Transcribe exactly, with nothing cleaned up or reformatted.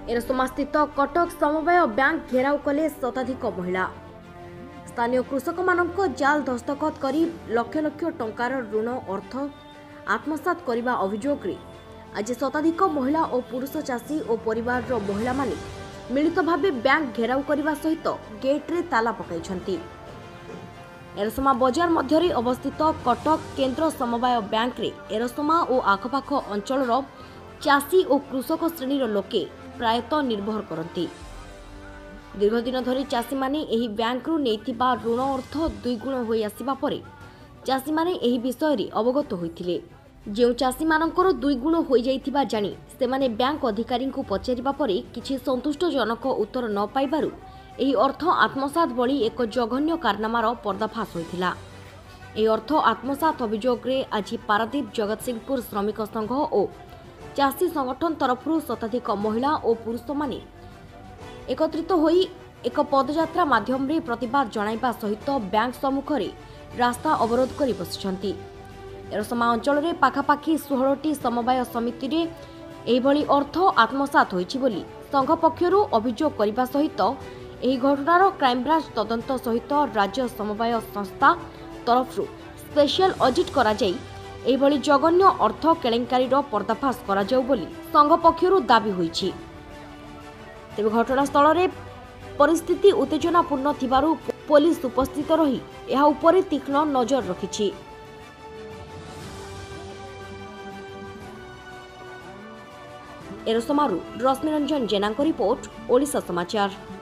एरसमा स्थित कटक समवाय बैंक घेराव कले शताधिक महिला। स्थानीय कृषक मानक जाल दस्तखत करी लक्ष लक्ष टंकार ऋण अर्थ आत्मसात करने अभियोग आज शताधिक महिला और पुरुष चाषी और परिवार महिला माने मिलित भावे बैंक घेराव करने सहित गेट्रे ताला पकाई। एरसमा बजार मध्य अवस्थित कटक केन्द्र समवाय बैंक रे एरसमा और आखपाख अंचल चाषी और कृषक श्रेणीर लोके प्रायतः निर्भर करती। दीर्घदिन धरी चाषी माने एही बैंक रु नेइथिबा ऋण अर्थ दुईगुण होई आसिबा परे चाषी माने एही विषय रे अवगत होइथिले। जेउ चाषी मानकर दुईगुण होई जाइथिबा जानी सेमाने बैंक अधिकारी को पचारिबा परे किछि संतुष्टजनक उत्तर न पाइबारु एही अर्थ आत्मसात भली एक जघन्य कारनामार पर्दाफाश होइथिला। एही अर्थ आत्मसात अभियोग रे आज पारादीप जगतसिंहपुर श्रमिक संघ और चाषी संगठन तरफरु शताधिक महिला और पुरुष माने एकत्रित होई एक पदयात्रा माध्यम रे प्रतिवाद जणाइबा सहित बैंक सम्मुख रे रास्ता अवरोध करी बसिछंती। एरसमा अंचल रे पाखापाखी सोलह टी समवाय समिति रे एही भली अर्थ आत्मसात होईछि बोली संघ पक्षरु अभियोग करिबा सहित एही घटनार क्राइमब्रांच तदंत सहित राज्य समवाय संस्था तरफरु स्पेशल ऑडिट करा जाई एही भली जघन्य अर्थ केलेंकारीर पर्दाफाश करा जाऊ बोली संघ पक्षरु दाबी होईछि। तेबे घटनास्थल रे परिस्थिति उत्तेजनापूर्ण थिबारु पुलिस उपस्थित रही एहा उपरे तीक्ष्ण नजर रखिछि। एरसमारु रश्मिरंजन जेनाଙ୍କ रिपोर्ट ओडिशा समाचार।